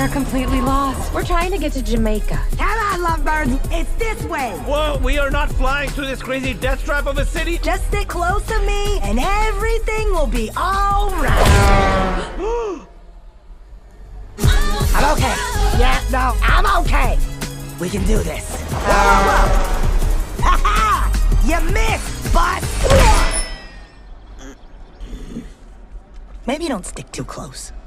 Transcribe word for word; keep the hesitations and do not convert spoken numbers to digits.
are completely lost. We're trying to get to Jamaica. Come on, lovebirds. It's this way. Whoa, we are not flying through this crazy death trap of a city. Just stick close to me, and everything will be all right. I'm okay. Yeah, no, I'm okay. We can do this. Ha ha! You missed, bud! Maybe don't stick too close.